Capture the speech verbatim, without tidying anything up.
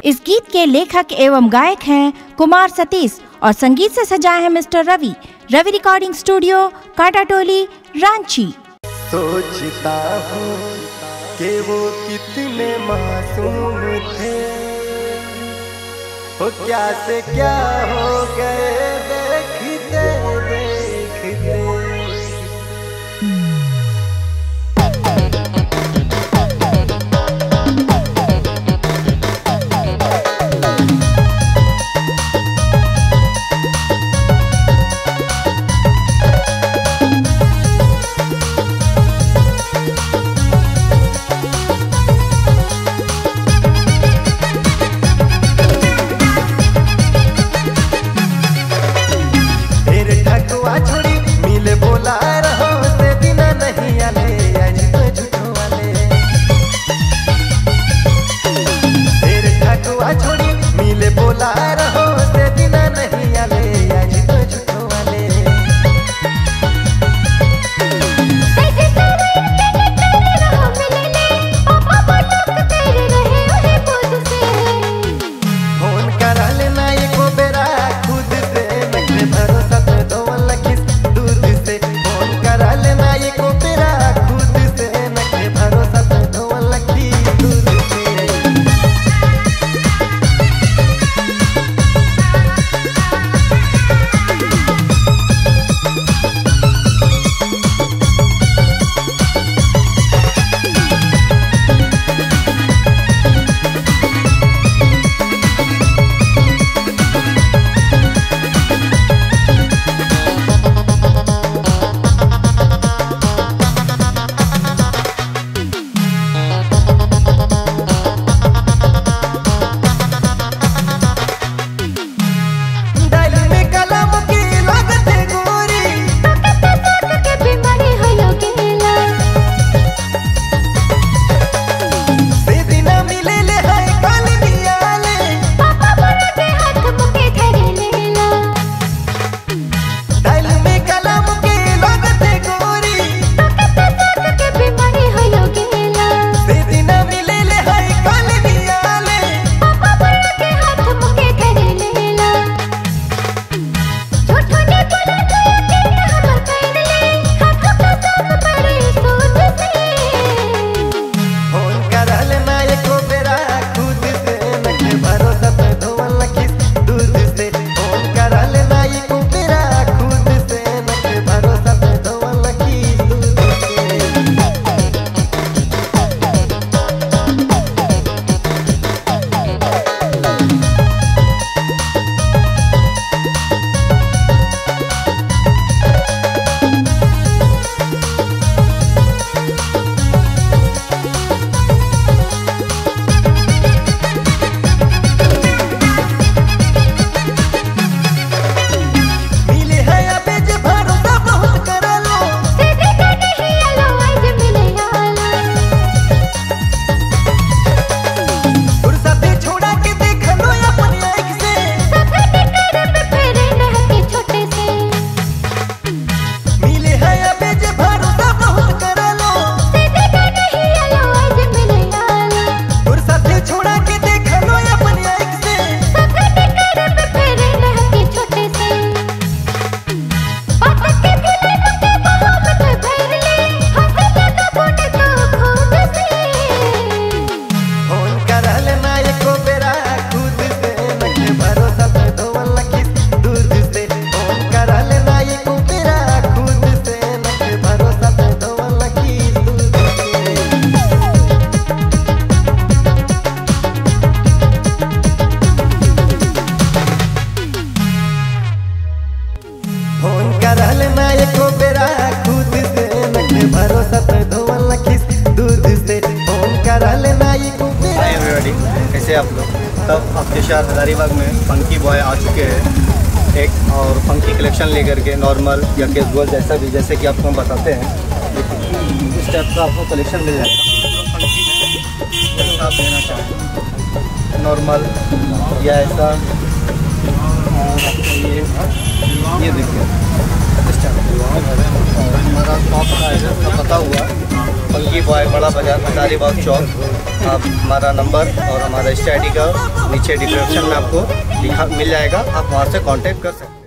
इस गीत के लेखक एवं गायक हैं कुमार सतीश और संगीत से सजाए हैं mister Ravi. Ravi recording studio, Kantatoli, Ranchi. सोचता हूँ कि वो कितने मासूम थे, वो क्या से क्या हो गए देखते देखते। कैसे आप लोग? तब आपके शहर हजारीबाग में फंकी बॉय आ चुके हैं एक और फंकी कलेक्शन लेकर के, नॉर्मल या कैजुअल जैसा भी, जैसे कि आपको हम बताते हैं इस टाइप का आपको कलेक्शन मिल जाएगा। जैसा आप लेना चाहें नॉर्मल या ऐसा, ये ये देखिए इस टाइप हमारा शॉप का एड्रेस का पता हुआ फंकी फंकी बॉय, बड़ा बाजार, हजारीबाग चौक। आप हमारा नंबर और हमारा इंस्टा आई डी का नीचे डिस्क्रिप्शन में आपको लिखा मिल जाएगा, आप वहाँ से कांटेक्ट कर सकते हैं।